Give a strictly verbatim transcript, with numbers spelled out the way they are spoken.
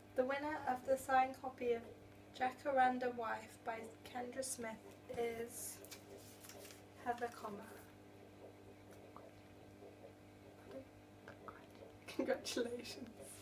The winner of the signed copy of Jacaranda Wife by Kendra Smith is Heather Comma. Congratulations.